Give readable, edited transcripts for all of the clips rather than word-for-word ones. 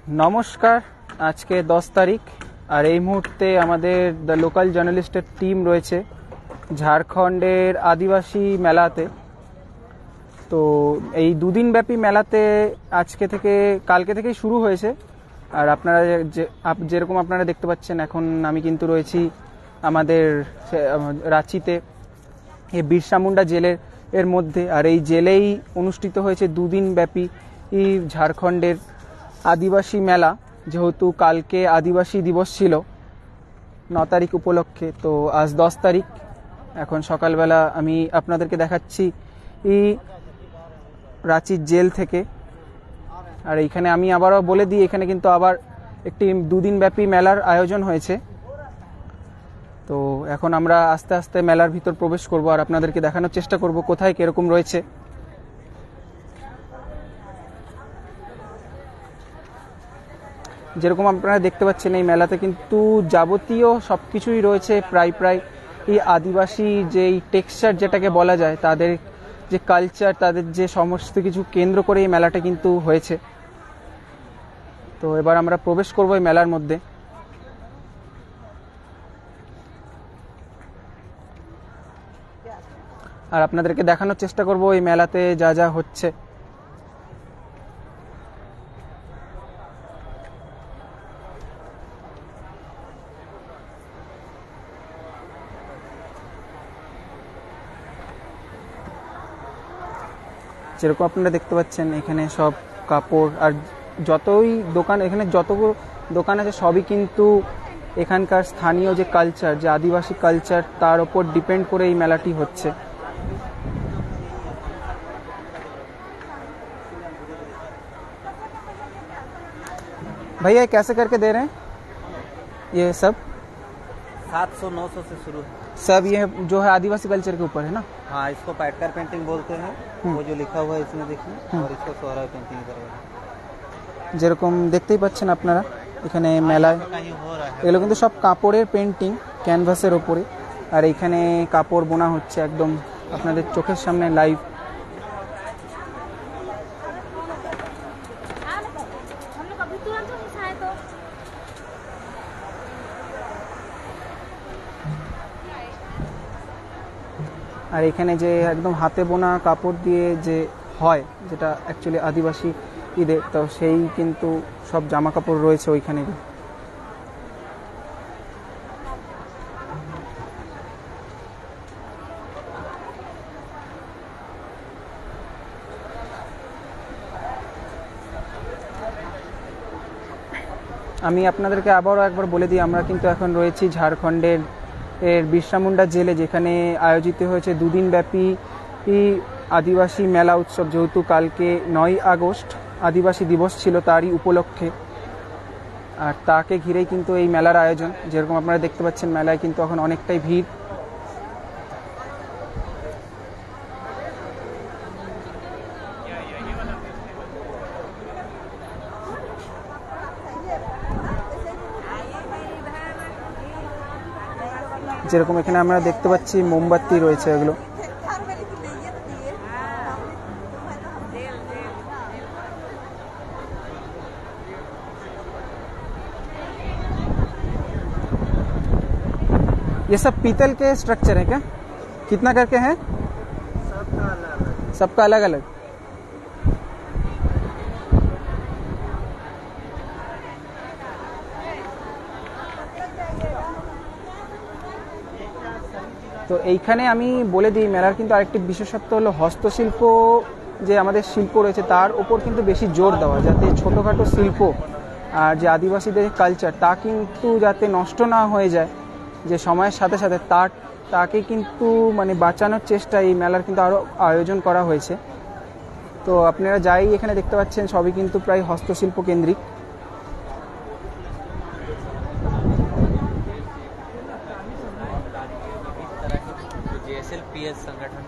नमस्कार। आज के 10 तारीख और এই মুহূর্তে আমাদের দ্য লোকাল জার্নালিস্টের টিম রয়েছে ঝাড়খণ্ডের আদিবাসী মেলাতে। তো এই দুদিন ব্যাপী মেলাতে আজকে থেকে কালকে থেকেই শুরু হয়েছে। আর আপনারা যেরকম আপনারা দেখতে পাচ্ছেন, এখন আমি কিন্তু রয়েছি আমাদের রাঁচিতে এই বিরসা মুন্ডা জেলের মধ্যে। আর এই জেলেই অনুষ্ঠিত হয়েছে দুদিন ব্যাপী ঝাড়খণ্ডের আদিবাসী মেলা, যেহেতু কালকে আদিবাসী দিবস ছিল 9 তারিখ উপলক্ষে। তো আজ 10 তারিখ। এখন সকালবেলা আমি আপনাদেরকে দেখাচ্ছি রাঁচির জেল থেকে। আর এইখানে আমি আবারও বলে দিই, এখানে কিন্তু আবার একটি দুদিন ব্যাপী মেলার আয়োজন হয়েছে। তো এখন আমরা আস্তে আস্তে মেলার ভিতর প্রবেশ করব আর আপনাদেরকে দেখানোর চেষ্টা করব কোথায় কিরকম রয়েছে। যেরকম আপনারা দেখতে পাচ্ছেন, এই মেলাতে কিন্তু যাবতীয় সবকিছুই রয়েছে। প্রায় এই আদিবাসী যে টেক্সচার যেটাকে বলা যায়, তাদের যে কালচার, তাদের যে সমস্ত কিছু কেন্দ্র করে এই মেলাটা কিন্তু হয়েছে। তো এবার আমরা প্রবেশ করব এই মেলার মধ্যে। আর আপনাদেরকে দেখানোর চেষ্টা করব এই মেলাতে যা যা হচ্ছে। যেরকম আপনারা দেখতে পাচ্ছেন, এখানে সব কাপড় আর যতই দোকান, এখানে যতগুলো দোকান আছে সবই কিন্তু এখানকার স্থানীয় যে কালচার, যে আদিবাসী কালচার, তার উপর ডিপেন্ড করে এই মেলাটি হচ্ছে। भैया कैसे करके दे रहे हैं ये सब? 700-900 से शुरू है। सब ये जो है आदिवासी कल्चर के ऊपर है ना? हाँ, इसको पैटकर पेंटिंग बोलते हैं। वो जो लिखा हुआ है इसमें देखिए, और इसको सोहरा पेंटिंग करवाना। যেরকম দেখতেই পাচ্ছেন আপনারা, এখানে মেলায় এগুলো কিন্তু সব কাপড়ের পেন্টিং ক্যানভাসের ওপরে। আর এইখানে কাপড় বোনা হচ্ছে একদম আপনাদের চোখের সামনে লাইভ। আর এখানে যে একদম হাতে বোনা কাপড় দিয়ে যে হয়, যেটা অ্যাকচুয়ালি আদিবাসী ঈদে, তো সেই কিন্তু সব জামা কাপড় রয়েছে ওইখানে। আমি আপনাদেরকে আবারও একবার বলে দিই, আমরা কিন্তু এখন রয়েছি ঝাড়খণ্ডের বিরসা মুন্ডা জেলে, যেখানে আয়োজিত হয়েছে দুদিন ব্যাপী আদিবাসী মেলা উৎসব। যেহেতু কালকে 9 আগস্ট আদিবাসী দিবস ছিল, তারই উপলক্ষে। আর তাকে ঘিরেই কিন্তু এই মেলার আয়োজন। যেরকম আপনারা দেখতে পাচ্ছেন, মেলায় কিন্তু এখন অনেকটাই ভিড়। যেরকম এখানে আমরা দেখতে পাচ্ছি মোমবাতি রয়েছে এগুলো। ये सब पीतल के स्ट्रक्चर है क्या? कितना करके है? सबका अलग अलग। তো এইখানে আমি বলে দিই, মেলার কিন্তু আরেকটি বিশেষত্ব হলো হস্তশিল্প। যে আমাদের শিল্প রয়েছে তার উপর কিন্তু বেশি জোর দেওয়া, যাতে ছোটোখাটো শিল্প আর যে আদিবাসীদের কালচার, তা কিন্তু যাতে নষ্ট না হয়ে যায়, যে সময়ের সাথে সাথে তাকে কিন্তু মানে বাঁচানোর চেষ্টা এই মেলার কিন্তু আরও আয়োজন করা হয়েছে। তো আপনারা যাই এখানে দেখতে পাচ্ছেন, সবই কিন্তু প্রায় হস্তশিল্প কেন্দ্রিক। संगठन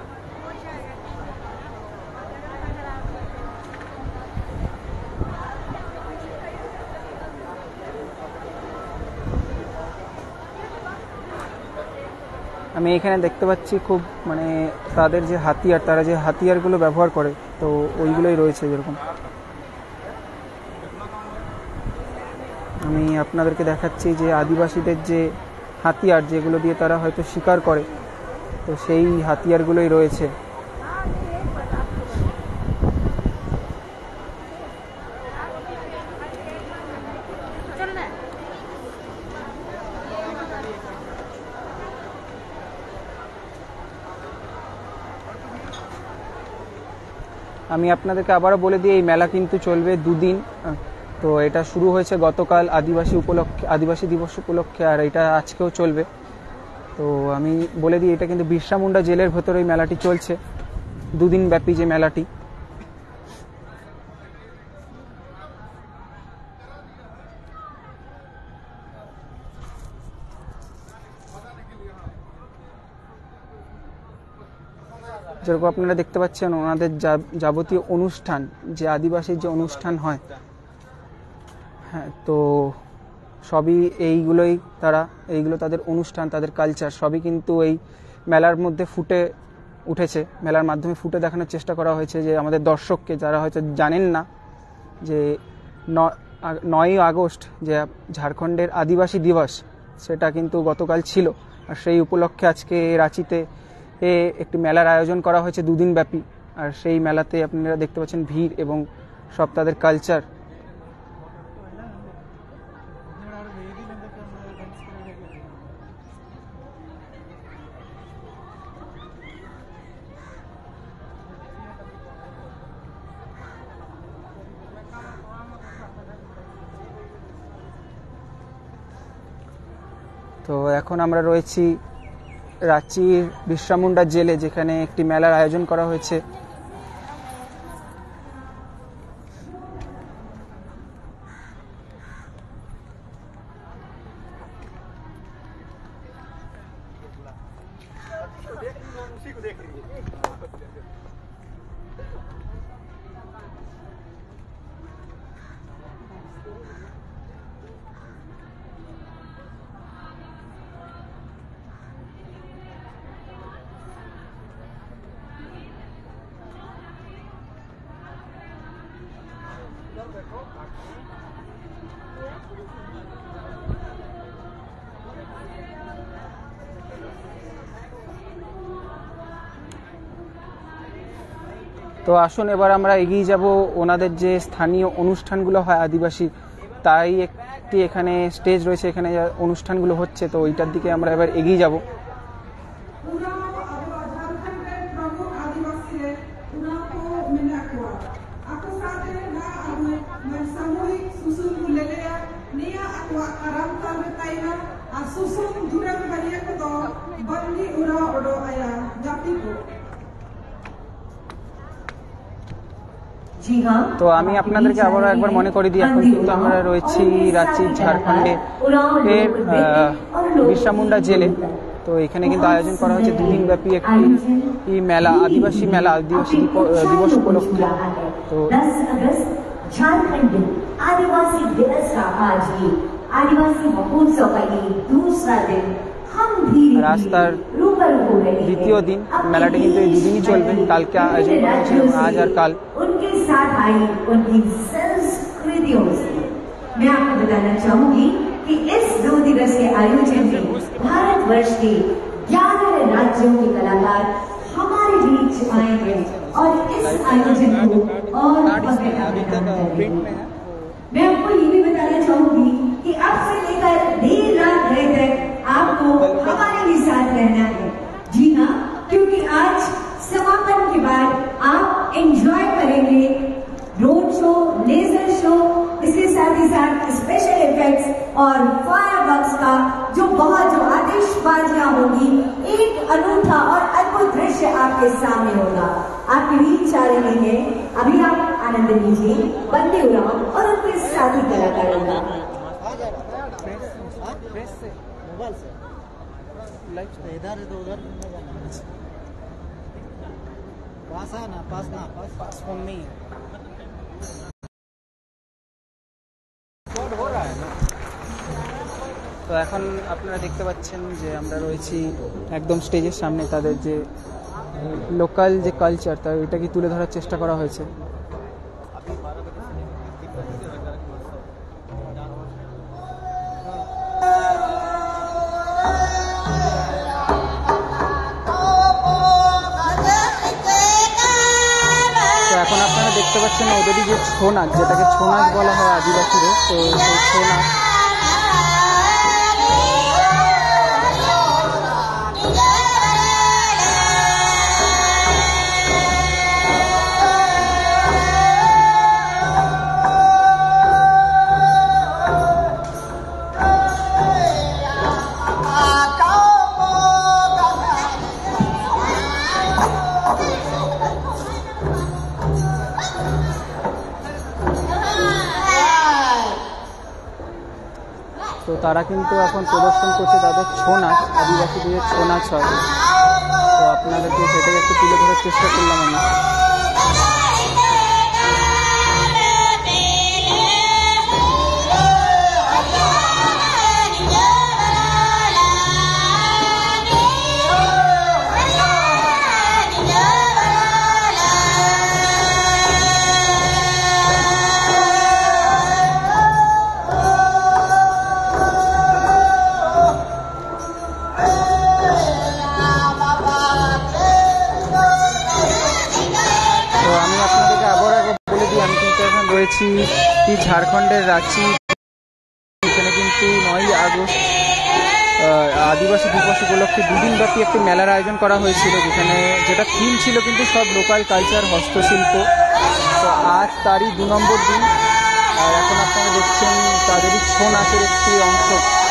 আমি এখানে দেখতে পাচ্ছি খুব মানে তাদের যে হাতিয়ার, তারা যে হাতিয়ারগুলো ব্যবহার করে, তো ওইগুলোই রয়েছে। যেরকম আমি আপনাদেরকে দেখাচ্ছি যে আদিবাসীদের যে হাতিয়ার, যেগুলো দিয়ে তারা হয়তো শিকার করে, তো সেই হাতিয়ারগুলোই রয়েছে। আমি আপনাদেরকে আবারও বলে দিই, এই মেলা কিন্তু চলবে দুদিন। তো এটা শুরু হয়েছে গতকাল আদিবাসী দিবস উপলক্ষে, আর এটা আজকেও চলবে। তো আমি বলে দিই, এটা কিন্তু বিরসা মুন্ডা জেলের ভেতরে এই মেলাটি চলছে, দুদিন ব্যাপী যে মেলাটি। যেরকম আপনারা দেখতে পাচ্ছেন, ওনাদের যাবতীয় অনুষ্ঠান, যে আদিবাসীর যে অনুষ্ঠান হয়, হ্যাঁ, তো সবই এইগুলো তাদের অনুষ্ঠান, তাদের কালচার সবই কিন্তু এই মেলার মধ্যে ফুটে উঠেছে। মেলার মাধ্যমে ফুটে দেখানোর চেষ্টা করা হয়েছে যে আমাদের দর্শককে, যারা হয়তো জানেন না, যে 9ই আগস্ট যে ঝাড়খণ্ডের আদিবাসী দিবস, সেটা কিন্তু গতকাল ছিল। আর সেই উপলক্ষে আজকে রাঁচিতে একটি মেলার আয়োজন করা হয়েছে দুদিন ব্যাপী। আর সেই মেলাতে আপনারা দেখতে পাচ্ছেন ভিড় এবং সব তাদের কালচার। তো এখন আমরা রয়েছি রাঁচির বিরসা মুন্ডা জেলে, যেখানে একটি মেলার আয়োজন করা হয়েছে। তো আসুন এবার আমরা এগিয়ে যাব ওনাদের যে স্থানীয় অনুষ্ঠানগুলো হয় আদিবাসী, তাই একটি এখানে স্টেজ রয়েছে, এখানে অনুষ্ঠানগুলো হচ্ছে, তো ওইটার দিকে আমরা এবার এগিয়ে যাব। তো আমি আপনাদেরকে আবারও একবার মনে করে দিই, এখন কিন্তু আমরা রয়েছি রাঁচি, ঝাড়খণ্ডের বিরসা মুন্ডা জেলে। তো এখানে কিন্তু আয়োজন করা হয়েছে দুদিন ব্যাপী একটি মেলা, আদিবাসী মেলা, আদিবাসী দিবস উপলক্ষে। তো आदिवासी दिवस का आज ही आदिवासी महोत्सव का ये दूसरा दिन हम भी রাস্তার দ্বিতীয় দিন। মেলাটি কিন্তু এই দুদিনই চলবে, কালকে আয়োজন করা হয়েছিল, আজ আর কাল। उनके साथ आई उनकी संस्कृतियों से मैं आपको बताना चाहूंगी कि इस 2 दिवसीय आयोजन में भारतवर्ष के 11 राज्यों के कलाकार हमारे बीच आए हैं और इस आयोजन को और मैं आपको ये भी बताना चाहूंगी कि अब से लेकर देर रात गए तक आपको हमारे भी साथ रहना है। जी हाँ, क्योंकि आज समापन के बाद आप एंजॉय करेंगे रोड शो, लेजर शो, इसके साथ ही साथ स्पेशल इफेक्ट्स और फायरवर्क्स का जो आतिशबाजियां होगी, एक अनूठा और अद्भुत दृश्य आपके सामने होगा। आपके बीच आ रहे हैं, अभी आप आनंद लीजिए बंदे उड़ान और उनके साथी कलाकारों का। इधर तो उधर पास ना पास फोन नहीं है। তো এখন আপনারা দেখতে পাচ্ছেন যে আমরা রয়েছি একদম স্টেজের সামনে। তাদের যে লোকাল যে কালচার, তা এটাকে তুলে ধরার চেষ্টা করা হয়েছে। দেখতে পাচ্ছেন ওদেরই যে ছৌ নাচ, যেটাকে ছৌ নাচ বলা হয় আদিবাসীদের, তো সেই ছৌ নাচ তো তারা কিন্তু এখন প্রদর্শন করছে তাদের ছৌ নাচ, আদিবাসীদের ছৌ নাচ হয়। তো আপনাদেরকে সেটাই একটু তুলে ধরার চেষ্টা করলাম আমি। রয়েছি ঝাড়খণ্ডের রাঁচি। এখানে কিন্তু 9ই আগস্ট আদিবাসী দিবস উপলক্ষে দুদিনব্যাপী একটি মেলার আয়োজন করা হয়েছিল, যেটা থিম ছিল কিন্তু সব লোকাল কালচার, হস্তশিল্প। তো আজ তারই 2 নম্বর দিন, আর এখন আপনারা দেখছেন তাদেরই ছৌ নাচের একটি অংশ।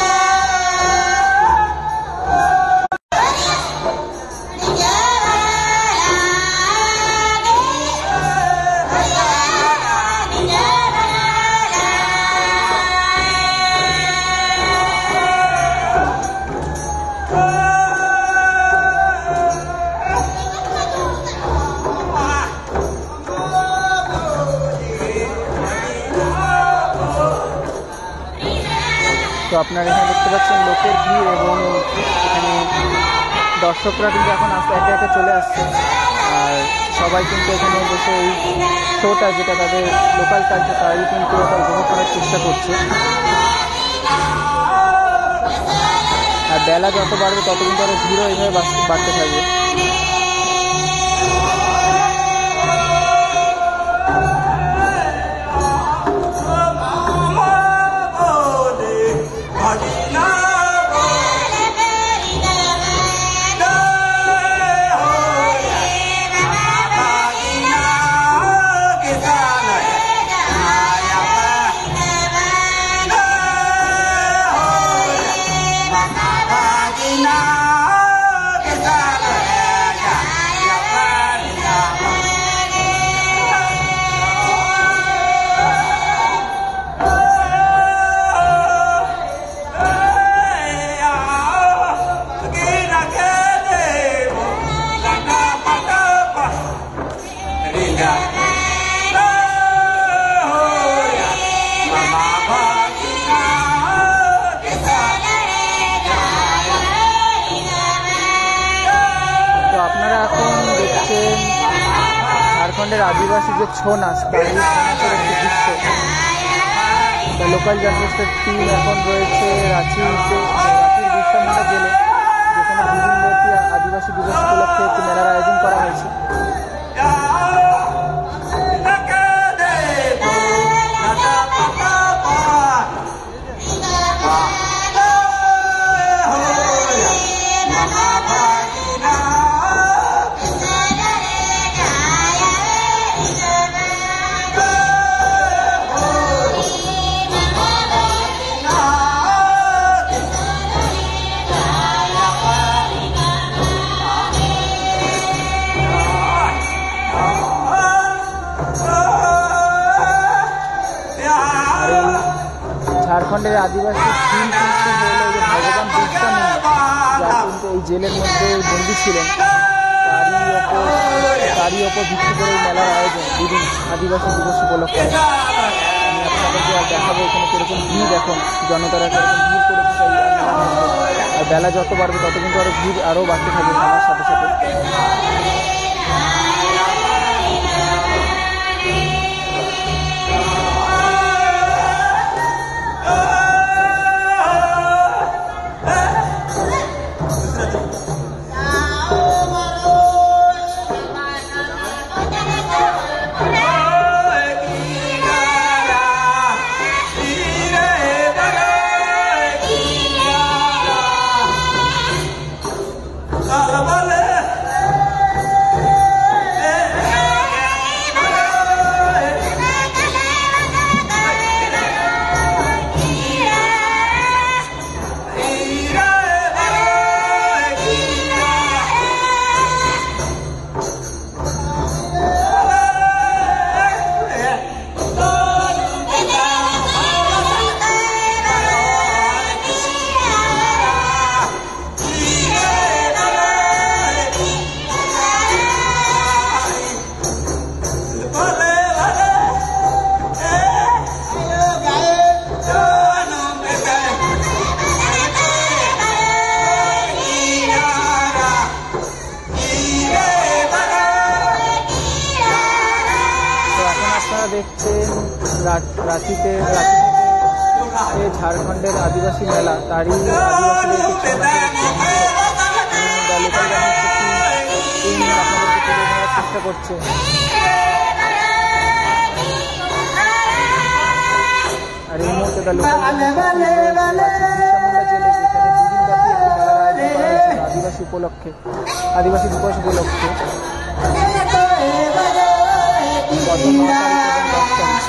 তো আপনারা এখানে দেখতে পাচ্ছেন লোকের ভিড়, এবং এখানে দর্শকরা কিন্তু এখন একে একে চলে আসছে, আর সবাই কিন্তু এখানে বসে এই শোটা, যেটা তাদের লোকাল কালচার, তারই কিন্তু এটা উপভোগ করার চেষ্টা করছে। আর বেলা যত বাড়বে তত কিন্তু আরো ভিড়ও এইভাবে বাড়তে থাকবে। ঝাড়খণ্ডের আদিবাসী যে ছৌ নাচ, তার এই ছৌ নাচের একটি দৃশ্য। লোকাল জার্নালিস্টের টিম এখন রয়েছে রাঁচির বিরসামুন্ডা জেলে, যেখানে দুদিনব্যাপী আদিবাসী দিবস উপলক্ষে একটি মেলার আয়োজন করা হয়েছে। ঝাড়খণ্ডের আদিবাসী থিম কিন্তু হলো যে ভগবান বিরসা মুন্ডা, যা কিন্তু এই জেলের মধ্যে বন্দী ছিলেন, তারই ওপর ভিত্তি করে মেলার আয়োজন দুদিন আদিবাসী দিবস উপলক্ষে। আমি আপনাদেরকে দেখাবো এখানে কিরকম ভিড়, এখন জনতারা কিরকম ভিড় করেছে সেই মেলার মধ্যে। আর বেলা যত বাড়বে তত কিন্তু আরো ভিড় আরও বাড়তে থাকবে সময়ের সাথে সাথে। আপনারা দেখছেন রাঁচিতে ঝাড়খণ্ডের আদিবাসী মেলা, তারই আদিবাসীদের আপনাদেরকে তুলে ধরার চেষ্টা করছে। আর এই মুহূর্তে দ্য লোকাল আদিবাসী উপলক্ষে, আদিবাসী দিবস উপলক্ষে গত 9 তারিখ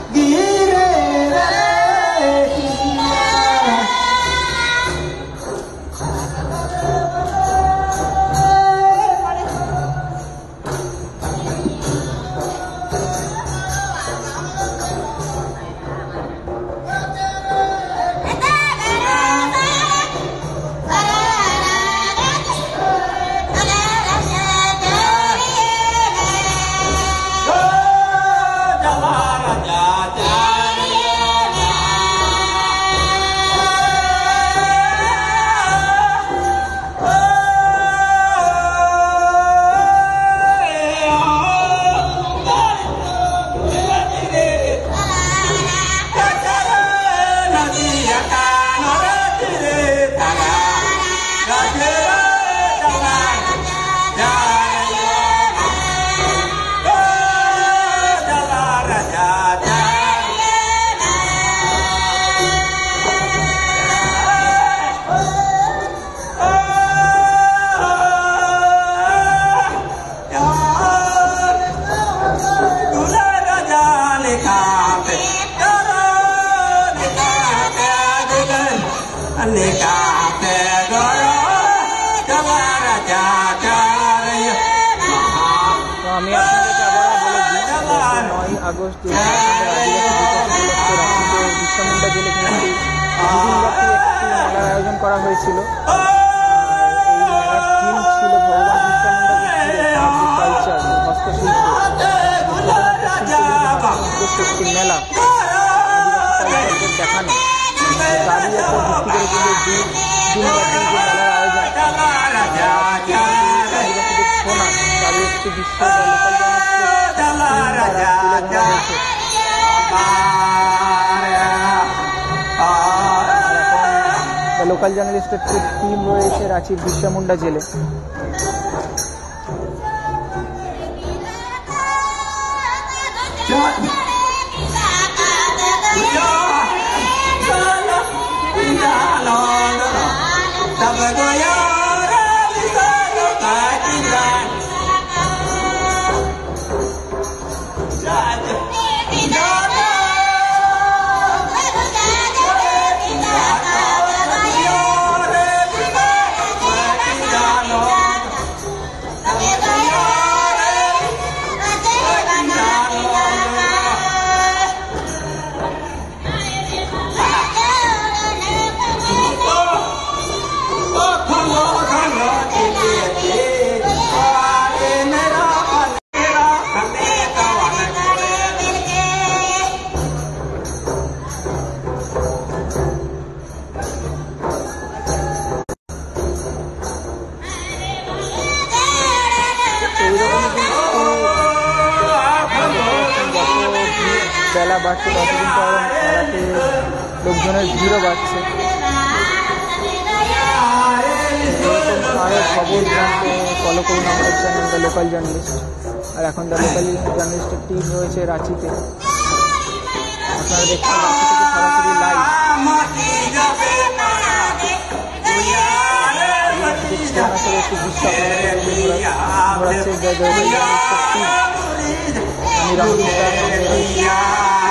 আমি আপনাদেরকে আবার বলে দিই, 9ই আগস্ট বিরসা মুন্ডা জেলে কিন্তু একটি মেলার আয়োজন করা হয়েছিল। এই মেলার থিম ছিল ভগবান বিরসা মুন্ডাকে কালচার, হস্তশিল্প, একটি মেলা আদিবাসী দেখানো, তারই উপর ভিত্তি করে কিন্তু দিনব্যাপী যে মেলার আয়োজন আদিবাসীদের শোনা, তারই একটি বিশ্ব লোকাল জার্নালিস্টের টিম রয়েছে রাঁচির বিরসা মুন্ডা জেলে। বেলা বাড়ছে, ততদিন পর মেলাতে লোকজনের ভিড়ও বাড়ছে। আরও খবর জানতে ফলো করুন আমাদের চ্যানেল দ্য লোকাল জার্নালিস্ট। আর এখন দ্য লোকাল জার্নালিস্টের টিম রয়েছে রাঁচিতে। আপনারা দেখছেন রাঁচি থেকে সরাসরি লাইভ। একটি দৃশ্য আপনাদের ঘোরাচ্ছে দ্য লোকাল জার্নালিস্টের টিম। আমি রঞ্জিতা।